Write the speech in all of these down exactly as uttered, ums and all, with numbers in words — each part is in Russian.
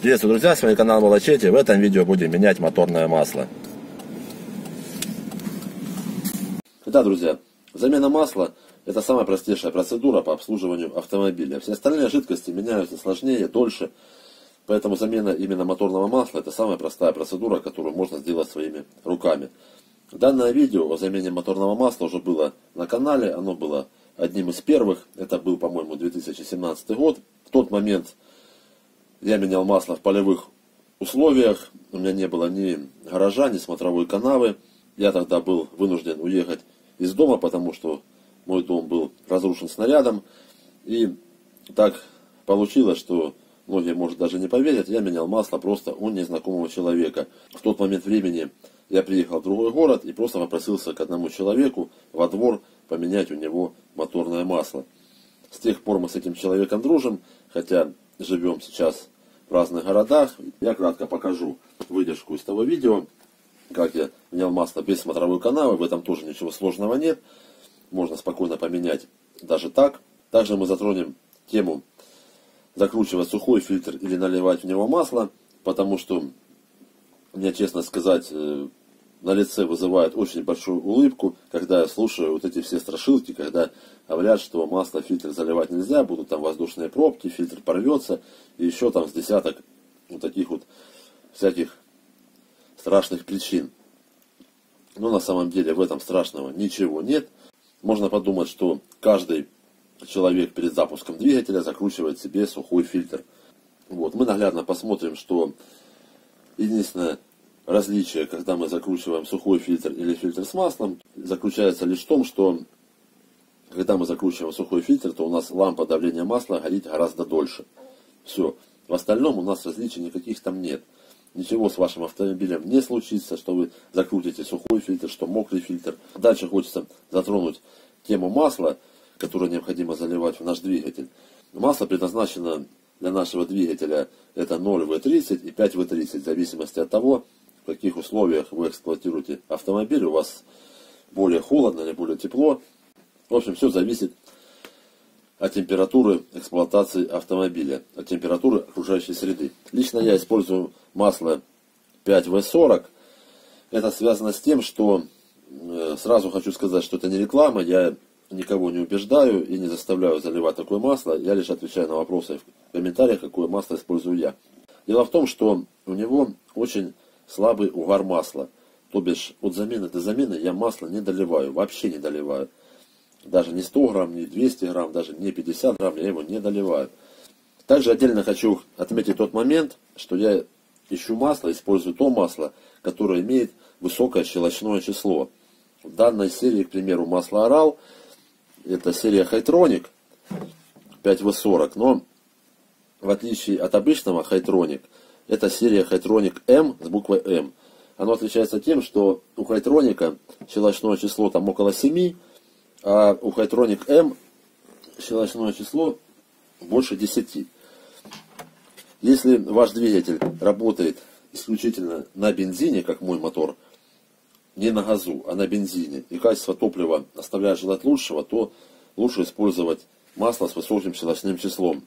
Приветствую, друзья, с вами канал Волочете. В этом видео будем менять моторное масло. Итак, друзья, замена масла — это самая простейшая процедура по обслуживанию автомобиля. Все остальные жидкости меняются сложнее, дольше. Поэтому замена именно моторного масла — это самая простая процедура, которую можно сделать своими руками. Данное видео о замене моторного масла уже было на канале. Оно было одним из первых. Это был, по-моему, две тысячи семнадцатый год. В тот момент я менял масло в полевых условиях. У меня не было ни гаража, ни смотровой канавы. Я тогда был вынужден уехать из дома, потому что мой дом был разрушен снарядом. И так получилось, что многие, может, даже не поверят, я менял масло просто у незнакомого человека. В тот момент времени я приехал в другой город и просто попросился к одному человеку во двор поменять у него моторное масло. С тех пор мы с этим человеком дружим, хотя живем сейчас в разных городах. Я кратко покажу выдержку из того видео, как я менял масло без смотровой канавы. В этом тоже ничего сложного нет. Можно спокойно поменять даже так. Также мы затронем тему закручивать сухой фильтр или наливать в него масло, потому что, мне честно сказать, на лице вызывает очень большую улыбку, когда я слушаю вот эти все страшилки, когда говорят, что масло в фильтр заливать нельзя, будут там воздушные пробки, фильтр порвется, и еще там с десяток вот таких вот всяких страшных причин. Но на самом деле в этом страшного ничего нет. Можно подумать, что каждый человек перед запуском двигателя закручивает себе сухой фильтр. Вот. Мы наглядно посмотрим, что единственное различие, когда мы закручиваем сухой фильтр или фильтр с маслом, заключается лишь в том, что когда мы закручиваем сухой фильтр, то у нас лампа давления масла горит гораздо дольше. Все. В остальном у нас различий никаких там нет. Ничего с вашим автомобилем не случится, что вы закрутите сухой фильтр, что мокрый фильтр. Дальше хочется затронуть тему масла, которое необходимо заливать в наш двигатель. Масло предназначено для нашего двигателя это ноль вэ тридцать и пять вэ тридцать, в зависимости от того, в каких условиях вы эксплуатируете автомобиль, у вас более холодно или более тепло. В общем, все зависит от температуры эксплуатации автомобиля, от температуры окружающей среды. Лично я использую масло пять вэ сорок. Это связано с тем, что сразу хочу сказать, что это не реклама, я никого не убеждаю и не заставляю заливать такое масло. Я лишь отвечаю на вопросы в комментариях, какое масло использую я. Дело в том, что у него очень слабый угар масла. То бишь от замены до замены я масло не доливаю, вообще не доливаю. Даже не сто грамм, не двести грамм, даже не пятьдесят грамм я его не доливаю. Также отдельно хочу отметить тот момент, что я ищу масло, использую то масло, которое имеет высокое щелочное число. В данной серии, к примеру, масло Орал, это серия Хайтрonic пять вэ сорок, но в отличие от обычного Хайтрonic, это серия Хайтрonic М с буквой М. Оно отличается тем, что у Хайтроника щелочное число там около семи, а у Хайтрonic М щелочное число больше десяти. Если ваш двигатель работает исключительно на бензине, как мой мотор, не на газу, а на бензине, и качество топлива оставляет желать лучшего, то лучше использовать масло с высоким щелочным числом.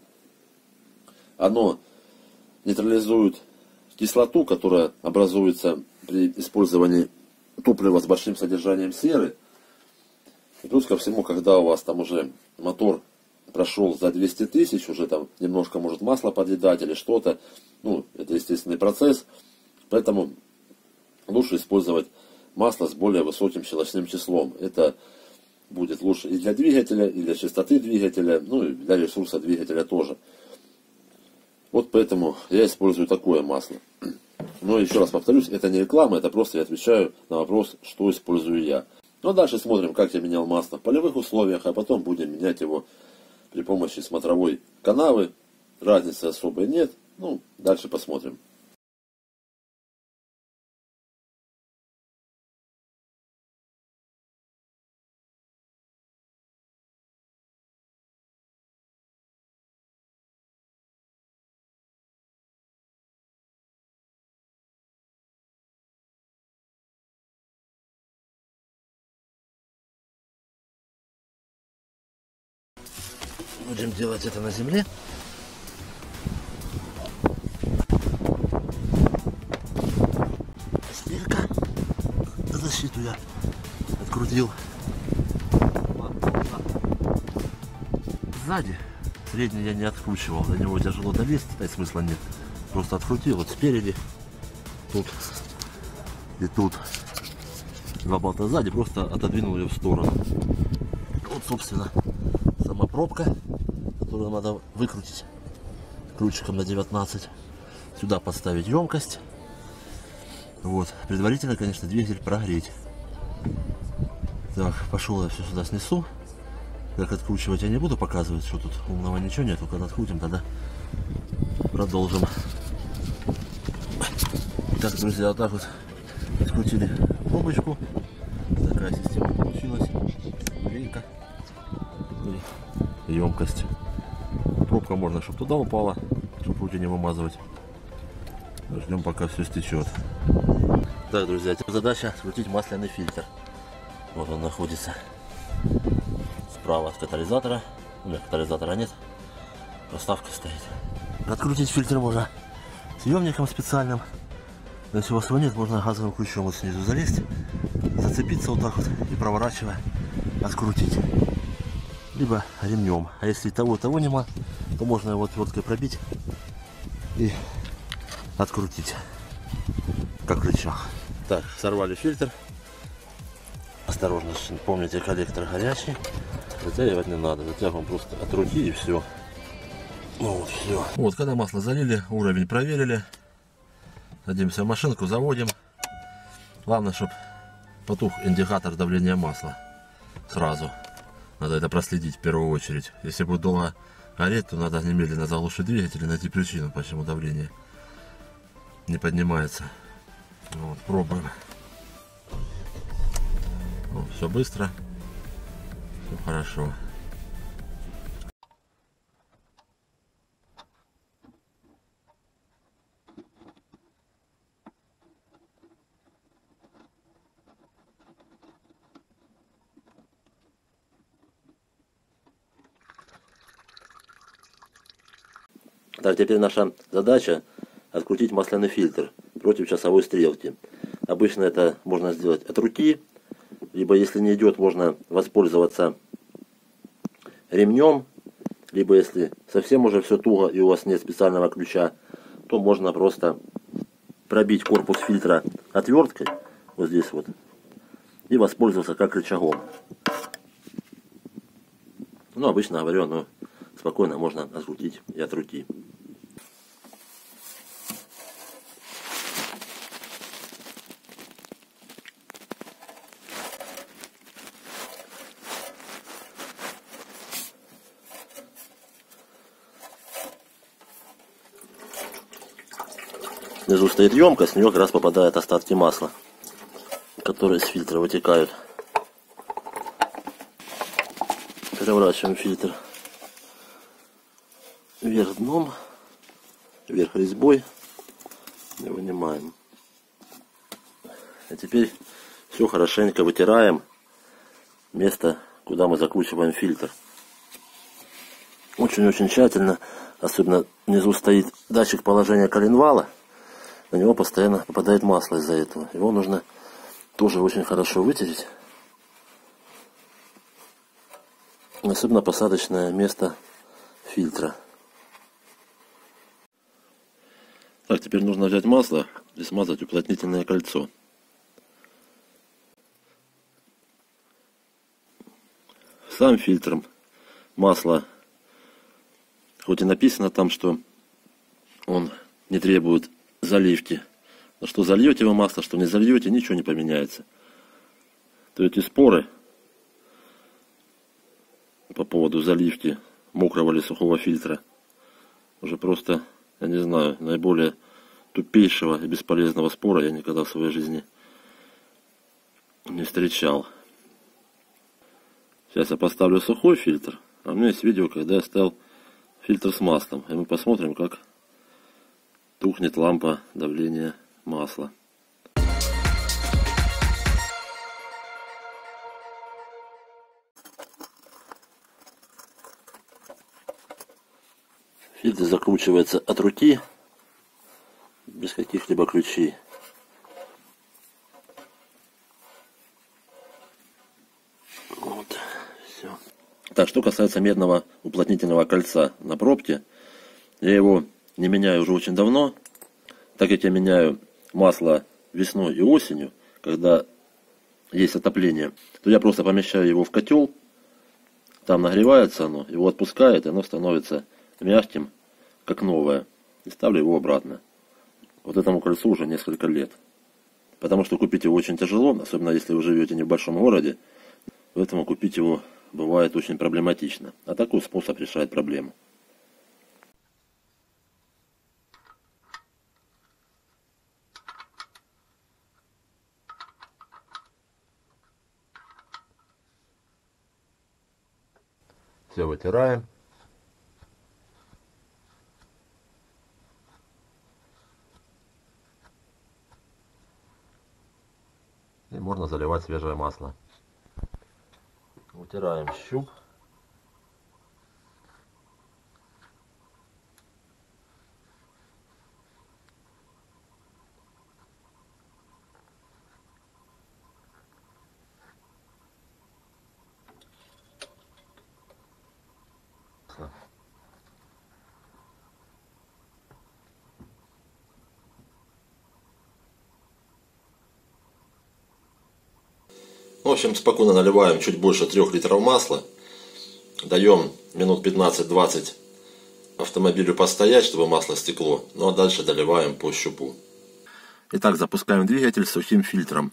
Оно нейтрализует кислоту, которая образуется при использовании топлива с большим содержанием серы. И плюс ко всему, когда у вас там уже мотор прошел за двести тысяч, уже там немножко может масло подъедать или что-то, ну, это естественный процесс, поэтому лучше использовать масло с более высоким щелочным числом. Это будет лучше и для двигателя, и для чистоты двигателя, ну и для ресурса двигателя тоже. Вот поэтому я использую такое масло. Но еще раз повторюсь, это не реклама, это просто я отвечаю на вопрос, что использую я. Ну а дальше смотрим, как я менял масло в полевых условиях, а потом будем менять его при помощи смотровой канавы. Разницы особой нет. Ну, дальше посмотрим. Будем делать это на земле. что я открутил сзади. Средний я не откручивал, до него тяжело долезть, да и смысла нет. Просто открутил вот спереди, тут и тут. Два болта сзади, просто отодвинул ее в сторону. Вот, собственно, сама пробка, которую надо выкрутить ключиком на девятнадцать. Сюда поставить емкость. Вот, предварительно, конечно, двигатель прогреть. Так, пошел я все сюда снесу. Как откручивать я не буду показывать, что тут умного ничего нету. Когда открутим, тогда продолжим. Так, друзья, вот так вот открутили пробочку. Такая система получилась. Рейка и емкость. Пробка можно, чтобы туда упала, чтобы руки не вымазывать. Ждем, пока все стечет. Так, друзья, теперь задача скрутить масляный фильтр. Вот он находится справа от катализатора. У меня катализатора нет, проставка стоит. Открутить фильтр можно съемником специальным. Если у вас его нет, можно газовым ключом вот снизу залезть, зацепиться вот так вот и проворачивая открутить. Либо ремнем. А если того того нема, то можно его отверткой пробить и открутить, как рычаг. Так, сорвали фильтр. Осторожно, помните, коллектор горячий. Затягивать не надо, затягиваем просто от руки и все. Ну вот, все. Вот, когда масло залили, уровень проверили. Садимся в машинку, заводим. Главное, чтобы потух индикатор давления масла сразу. Надо это проследить в первую очередь. Если будет долго гореть, то надо немедленно заглушить двигатель и найти причину, почему давление не поднимается. Вот, пробуем. Вот, все быстро, все хорошо. Так, теперь наша задача открутить масляный фильтр против часовой стрелки. Обычно это можно сделать от руки, либо если не идет, можно воспользоваться ремнем, либо если совсем уже все туго и у вас нет специального ключа, то можно просто пробить корпус фильтра отверткой, вот здесь вот, и воспользоваться как рычагом. Ну, обычно говорю, но спокойно можно открутить и от руки. Внизу стоит емкость, в нее как раз попадают остатки масла, которые с фильтра вытекают. Переворачиваем фильтр вверх дном, вверх резьбой и вынимаем. А теперь все хорошенько вытираем место, куда мы закручиваем фильтр. Очень-очень тщательно, особенно внизу стоит датчик положения коленвала. На него постоянно попадает масло из-за этого. Его нужно тоже очень хорошо вытереть. Особенно посадочное место фильтра. Так, теперь нужно взять масло и смазать уплотнительное кольцо. Сам фильтр масла, хоть и написано там, что он не требует заливки. Но что зальете вы масло, что не зальете, ничего не поменяется. То эти споры по поводу заливки мокрого или сухого фильтра уже просто, я не знаю, наиболее тупейшего и бесполезного спора я никогда в своей жизни не встречал. Сейчас я поставлю сухой фильтр, а у меня есть видео, когда я ставил фильтр с маслом, и мы посмотрим, как тухнет лампа давления масла. Фильтр закручивается от руки, без каких-либо ключей. Так, что касается медного уплотнительного кольца на пробке, я его не меняю уже очень давно, так как я меняю масло весной и осенью, когда есть отопление, то я просто помещаю его в котел, там нагревается оно, его отпускает, и оно становится мягким, как новое, и ставлю его обратно. Вот этому кольцу уже несколько лет. Потому что купить его очень тяжело, особенно если вы живете не в большом городе, поэтому купить его бывает очень проблематично. А такой способ решает проблему. Все вытираем. И можно заливать свежее масло. Вытираем щуп. В общем, спокойно наливаем чуть больше трех литров масла. Даем минут пятнадцать-двадцать автомобилю постоять, чтобы масло стекло. Ну а дальше доливаем по щупу. Итак, запускаем двигатель с сухим фильтром.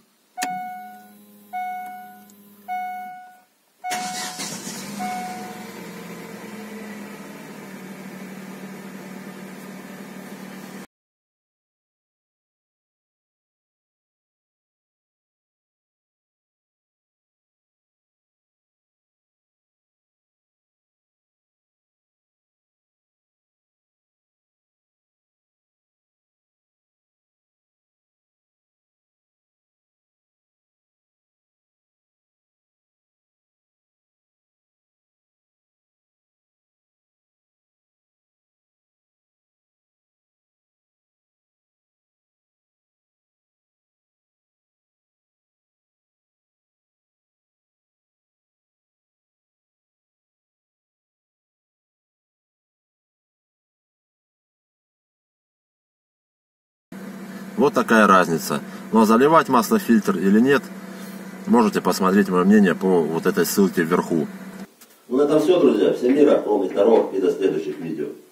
Вот такая разница. Но заливать масло в фильтр или нет, можете посмотреть мое мнение по вот этой ссылке вверху. Ну на этом все, друзья. Всем мира, полных здоров и до следующих видео.